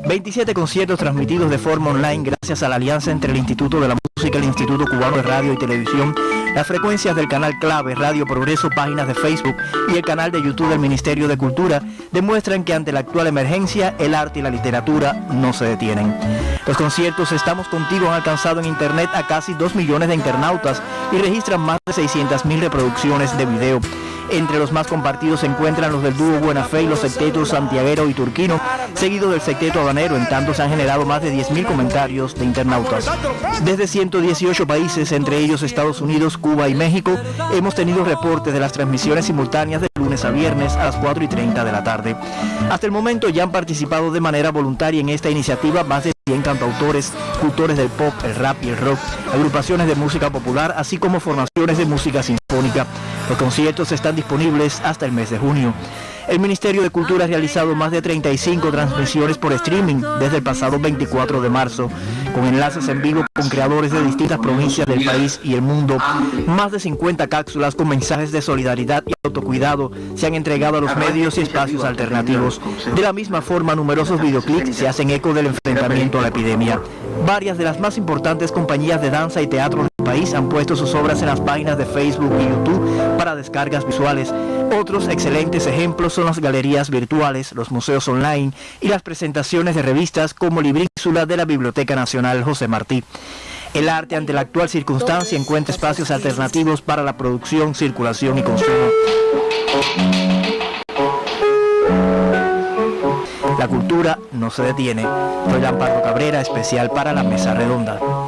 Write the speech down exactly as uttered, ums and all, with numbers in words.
veintisiete conciertos transmitidos de forma online gracias a la alianza entre el Instituto de la Música, el Instituto Cubano de Radio y Televisión, las frecuencias del canal Clave, Radio Progreso, páginas de Facebook y el canal de YouTube del Ministerio de Cultura demuestran que ante la actual emergencia, el arte y la literatura no se detienen. Los conciertos Estamos Contigo han alcanzado en internet a casi dos millones de internautas y registran más de seiscientas mil reproducciones de video. Entre los más compartidos se encuentran los del dúo Buena Fe y los sectetos Santiaguero y Turquino, seguido del secteto Habanero. En tanto se han generado más de diez mil comentarios de internautas. Desde ciento dieciocho países, entre ellos Estados Unidos, Cuba y México, hemos tenido reportes de las transmisiones simultáneas de lunes a viernes a las cuatro y treinta de la tarde. Hasta el momento ya han participado de manera voluntaria en esta iniciativa más de cien cantautores, cultores del pop, el rap y el rock, agrupaciones de música popular, así como formaciones de música sinfónica. Los conciertos están disponibles hasta el mes de junio. El Ministerio de Cultura ha realizado más de treinta y cinco transmisiones por streaming desde el pasado veinticuatro de marzo, con enlaces en vivo con creadores de distintas provincias del país y el mundo. Más de cincuenta cápsulas con mensajes de solidaridad y autocuidado se han entregado a los medios y espacios alternativos. De la misma forma, numerosos videoclips se hacen eco del enfrentamiento a la epidemia. Varias de las más importantes compañías de danza y teatro del país han puesto sus obras en las páginas de Facebook y YouTube para descargas visuales. Otros excelentes ejemplos son las galerías virtuales, los museos online y las presentaciones de revistas como Librísula de la Biblioteca Nacional José Martí. El arte ante la actual circunstancia encuentra espacios alternativos para la producción, circulación y consumo. La cultura no se detiene. Soy Amparo Cabrera, especial para la Mesa Redonda.